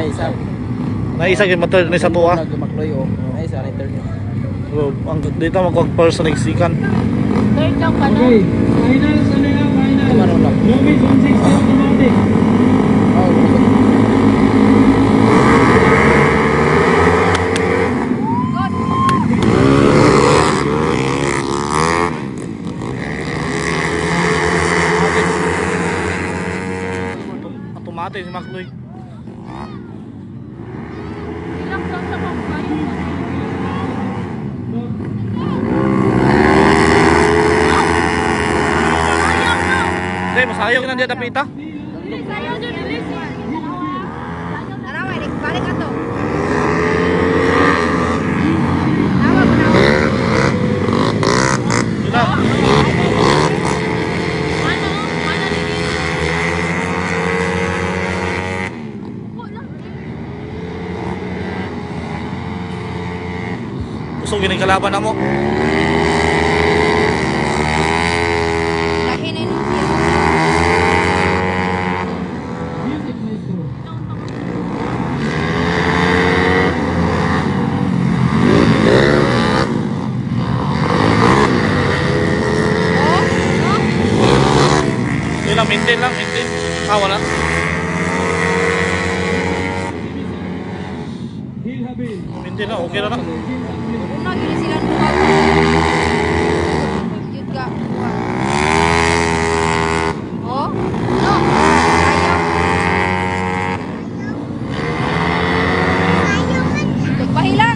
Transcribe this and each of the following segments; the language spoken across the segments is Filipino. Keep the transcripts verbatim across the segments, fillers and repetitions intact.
na isa. Naisa gyud motor ni sa tuwa. Nagmakloy o. Ay sa return. So, ang dito magko-first na sikan. Third lang pa na. Okay, final sa nila, final. Kamaro lang. Lobby one sixty automatic. Oh. Automatic si Makloy. Ilang lang sa pangkayo. Dai masayog na diya tapita. Sayaw dyan, bilis. Taraway, balik ato. Tawa mo na. Dila. Ano? Ano lagi? Wala. Usog gini kalaban namo. Laki na yun siya. Music maestro. Dila maintain lang, maintain. Ah wala. Hill Habil. Maintain na, okay na na. Una, gini sila nuha. Yun ka. Oh? No. Ayaw. Tugpahilan.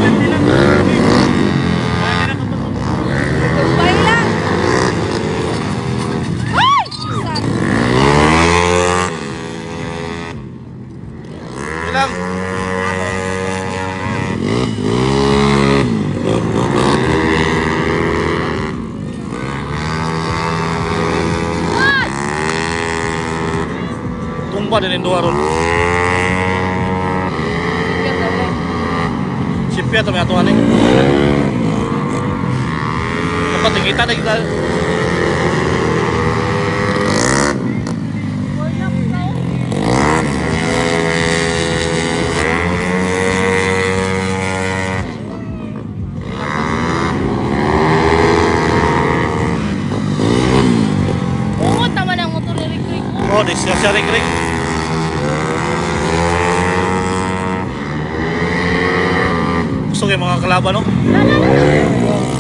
Tugpahilan. Ay! Saan? Ilang. Tumba din yung duwa ron. Sipya ito may atuan eh. Kapatingita na kita. Ungot naman ang motor ni Rick Rick. Oh, di siya siya ring ring. Gusto kayo mga kalaban no? La la la.